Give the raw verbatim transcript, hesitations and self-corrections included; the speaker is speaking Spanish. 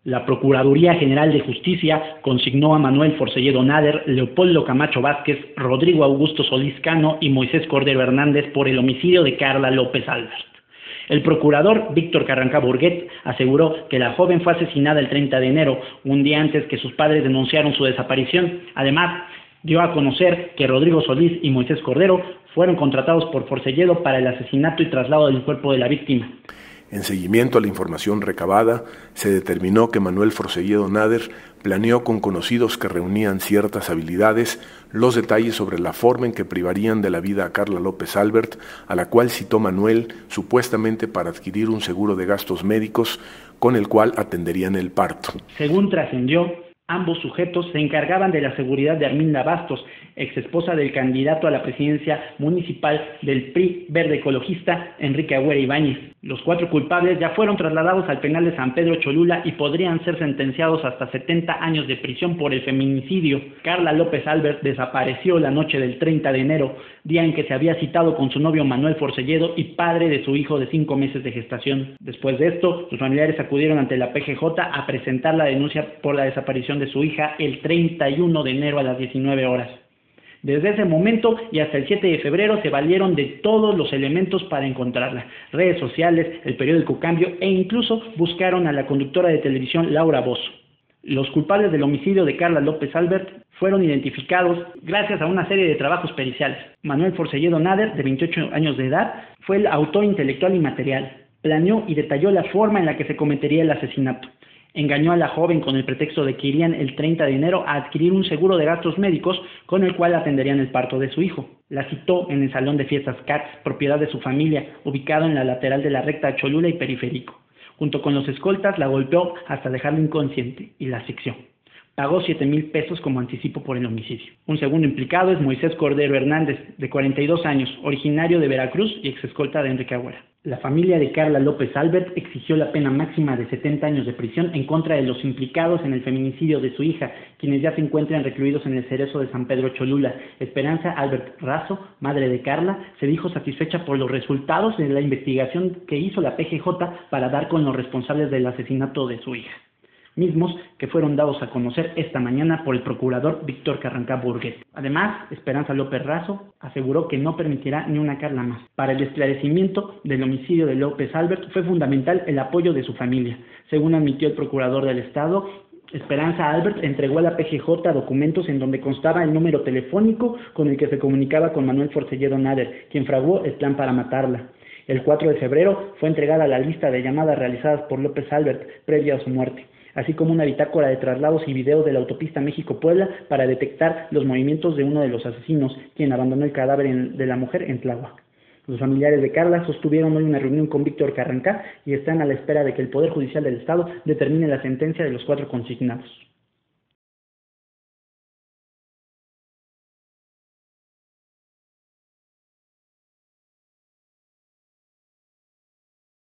La Procuraduría General de Justicia consignó a Manuel Forcelledo Nader, Leopoldo Camacho Vázquez, Rodrigo Augusto Solís Cano y Moisés Cordero Hernández por el homicidio de Carla López Albert. El procurador Víctor Carrancá Burguet aseguró que la joven fue asesinada el treinta de enero, un día antes que sus padres denunciaron su desaparición. Además, dio a conocer que Rodrigo Solís y Moisés Cordero fueron contratados por Forcelledo para el asesinato y traslado del cuerpo de la víctima. En seguimiento a la información recabada, se determinó que Manuel Forcelledo Nader planeó con conocidos que reunían ciertas habilidades los detalles sobre la forma en que privarían de la vida a Carla López Albert, a la cual citó Manuel supuestamente para adquirir un seguro de gastos médicos con el cual atenderían el parto. Según trascendió, ambos sujetos se encargaban de la seguridad de Arminda Bastos, ex esposa del candidato a la presidencia municipal del P R I verde ecologista Enrique Agüera Ibáñez. Los cuatro culpables ya fueron trasladados al penal de San Pedro Cholula y podrían ser sentenciados hasta setenta años de prisión por el feminicidio. Carla López Albert desapareció la noche del treinta de enero, día en que se había citado con su novio Manuel Forcelledo y padre de su hijo de cinco meses de gestación. Después de esto, sus familiares acudieron ante la P G J a presentar la denuncia por la desaparición de su hija el treinta y uno de enero a las diecinueve horas. Desde ese momento y hasta el siete de febrero se valieron de todos los elementos para encontrarla: redes sociales, el periódico Cambio e incluso buscaron a la conductora de televisión Laura Bozzo. Los culpables del homicidio de Carla López Albert fueron identificados gracias a una serie de trabajos periciales. Manuel Forcelledo Nader, de veintiocho años de edad, fue el autor intelectual y material. Planeó y detalló la forma en la que se cometería el asesinato. Engañó a la joven con el pretexto de que irían el treinta de enero a adquirir un seguro de gastos médicos con el cual atenderían el parto de su hijo. La citó en el salón de fiestas Katz, propiedad de su familia, ubicado en la lateral de la recta Cholula y Periférico. Junto con los escoltas la golpeó hasta dejarla inconsciente y la asfixió. Pagó siete mil pesos como anticipo por el homicidio. Un segundo implicado es Moisés Cordero Hernández, de cuarenta y dos años, originario de Veracruz y ex escolta de Enrique Agüera. La familia de Carla López Albert exigió la pena máxima de setenta años de prisión en contra de los implicados en el feminicidio de su hija, quienes ya se encuentran recluidos en el Cerezo de San Pedro Cholula. Esperanza Albert Razo, madre de Carla, se dijo satisfecha por los resultados de la investigación que hizo la P G J para dar con los responsables del asesinato de su hija, mismos que fueron dados a conocer esta mañana por el procurador Víctor Carrancá Burguet. Además, Esperanza López Razo aseguró que no permitirá ni una Carla más. Para el esclarecimiento del homicidio de López Albert fue fundamental el apoyo de su familia. Según admitió el procurador del Estado, Esperanza Albert entregó a la P G J documentos en donde constaba el número telefónico con el que se comunicaba con Manuel Forcelledo Nader, quien fraguó el plan para matarla. El cuatro de febrero fue entregada la lista de llamadas realizadas por López Albert previa a su muerte, así como una bitácora de traslados y videos de la autopista México-Puebla para detectar los movimientos de uno de los asesinos, quien abandonó el cadáver en, de la mujer en Tláhuac. Los familiares de Carla sostuvieron hoy una reunión con Víctor Carrancá y están a la espera de que el Poder Judicial del Estado determine la sentencia de los cuatro consignados.